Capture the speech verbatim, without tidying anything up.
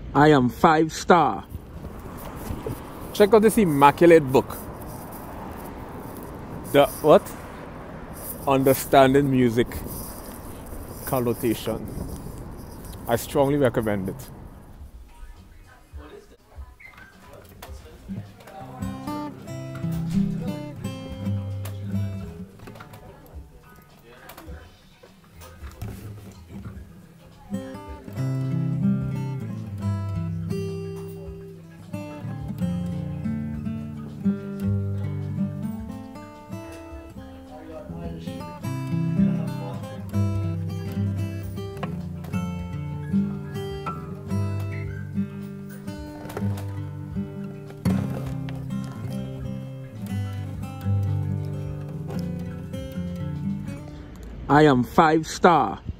I am five star. Check out this immaculate book. The what? Understanding Music Connotation. I strongly recommend it. I am five star.